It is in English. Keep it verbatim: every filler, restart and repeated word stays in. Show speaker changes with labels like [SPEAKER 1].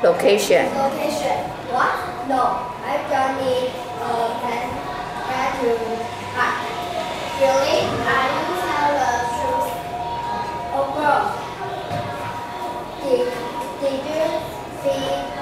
[SPEAKER 1] Location.
[SPEAKER 2] Location. What? No, I don't need a plan where to park. Really? Are you tell the truth? Oh girl, did, did you see